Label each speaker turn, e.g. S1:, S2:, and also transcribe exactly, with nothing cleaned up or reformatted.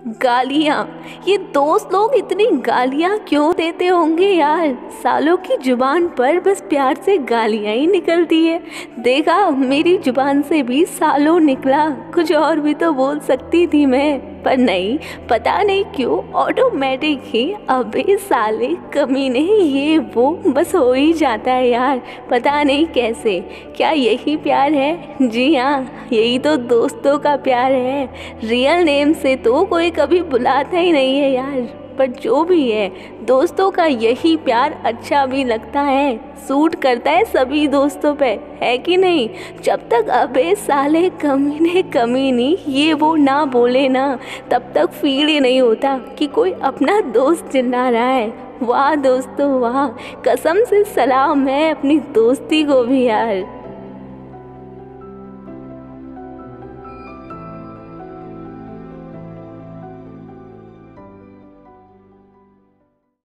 S1: गालियाँ। ये दोस्त लोग इतनी गालियाँ क्यों देते होंगे यार। सालों की जुबान पर बस प्यार से गालियाँ ही निकलती है। देखा, मेरी जुबान से भी सालों निकला, कुछ और भी तो बोल सकती थी मैं, पर नहीं, पता नहीं क्यों ऑटोमेटिक ही अबे साले कमीने ये वो बस हो ही जाता है यार। पता नहीं कैसे। क्या यही प्यार है? जी हाँ, यही तो दोस्तों का प्यार है। रियल नेम से तो कोई कभी बुलाता ही नहीं है यार, पर जो भी है, दोस्तों का यही प्यार अच्छा भी लगता है, सूट करता है सभी दोस्तों पे, है कि नहीं। जब तक अबे साले कमीने कमीनी ये वो ना बोले ना, तब तक फील ही नहीं होता कि कोई अपना दोस्त चिल्ला रहा है। वाह दोस्तों वाह, कसम से सलाम है अपनी दोस्ती को भी यार।